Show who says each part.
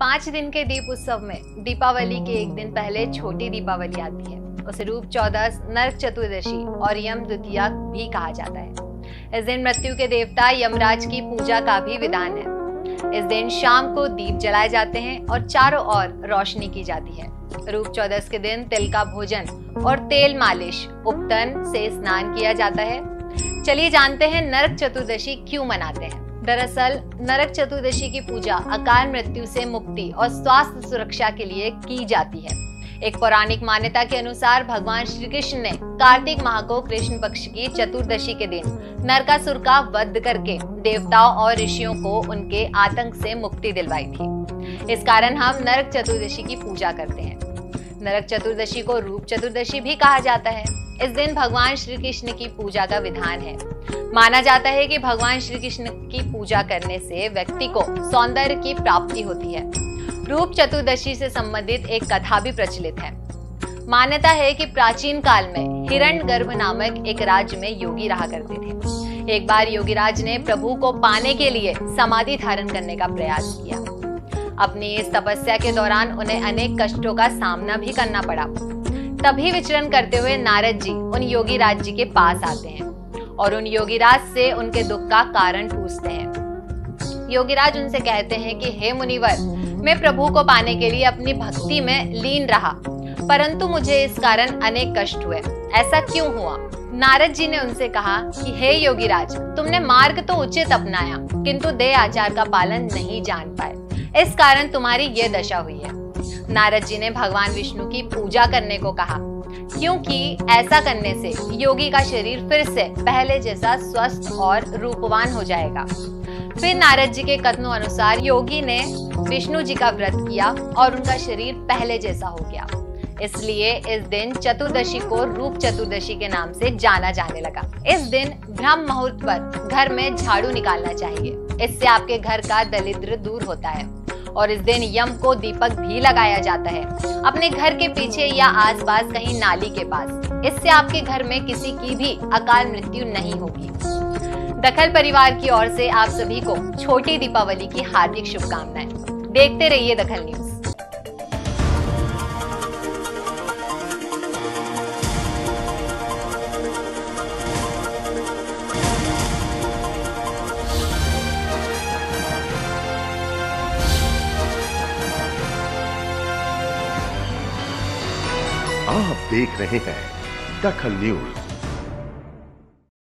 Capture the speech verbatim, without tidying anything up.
Speaker 1: पांच दिन के दीप उत्सव में दीपावली के एक दिन पहले छोटी दीपावली आती है। उसे रूप चौदस, नरक चतुर्दशी और यम द्वितीया भी कहा जाता है। इस दिन मृत्यु के देवता यमराज की पूजा का भी विधान है। इस दिन शाम को दीप जलाए जाते हैं और चारों ओर रोशनी की जाती है। रूप चौदस के दिन तिल का भोजन और तेल मालिश, उपटन से स्नान किया जाता है। चलिए जानते हैं नरक चतुर्दशी क्यों मनाते हैं। दरअसल नरक चतुर्दशी की पूजा अकाल मृत्यु से मुक्ति और स्वास्थ्य सुरक्षा के लिए की जाती है। एक पौराणिक मान्यता के अनुसार भगवान श्री कृष्ण ने कार्तिक माह को कृष्ण पक्ष की चतुर्दशी के दिन नरकासुर का वध करके देवताओं और ऋषियों को उनके आतंक से मुक्ति दिलवाई थी। इस कारण हम नरक चतुर्दशी की पूजा करते हैं। नरक चतुर्दशी को रूप चतुर्दशी भी कहा जाता है। इस दिन भगवान श्री कृष्ण की पूजा का विधान है। माना जाता है कि भगवान श्री कृष्ण की पूजा करने से व्यक्ति को सौंदर्य की प्राप्ति होती है। रूप चतुर्दशी से संबंधित एक कथा भी प्रचलित है। मान्यता है कि प्राचीन काल में हिरण्यगर्भ नामक एक राज्य में योगी रहा करते थे। एक बार योगीराज ने प्रभु को पाने के लिए समाधि धारण करने का प्रयास किया। अपनी इस तपस्या के दौरान उन्हें अनेक कष्टों का सामना भी करना पड़ा। तभी विचरण करते हुए नारद जी उन योगीराज जी के पास आते हैं और उन योगीराज से उनके दुख का कारण पूछते हैं। योगीराज उनसे कहते हैं कि हे मुनिवर, मैं प्रभु को पाने के लिए अपनी भक्ति में लीन रहा, परंतु मुझे इस कारण अनेक कष्ट हुए। ऐसा क्यों हुआ? नारद जी ने उनसे कहा कि हे योगीराज, तुमने मार्ग तो उचित अपनाया, किंतु देह आचार का पालन नहीं जान पाए, इस कारण तुम्हारी ये दशा हुई है। नारद जी ने भगवान विष्णु की पूजा करने को कहा, क्योंकि ऐसा करने से योगी का शरीर फिर से पहले जैसा स्वस्थ और रूपवान हो जाएगा। फिर नारद जी के कथनों अनुसार योगी ने विष्णु जी का व्रत किया और उनका शरीर पहले जैसा हो गया। इसलिए इस दिन चतुर्दशी को रूप चतुर्दशी के नाम से जाना जाने लगा। इस दिन ब्रह्म मुहूर्त पर घर में झाड़ू निकालना चाहिए। इससे आपके घर का दरिद्र दूर होता है। और इस दिन यम को दीपक भी लगाया जाता है, अपने घर के पीछे या आसपास कहीं नाली के पास। इससे आपके घर में किसी की भी अकाल मृत्यु नहीं होगी। दखल परिवार की ओर से आप सभी को छोटी दीपावली की हार्दिक शुभकामनाएं। देखते रहिए दखल न्यूज।
Speaker 2: आप देख रहे हैं दखल न्यूज।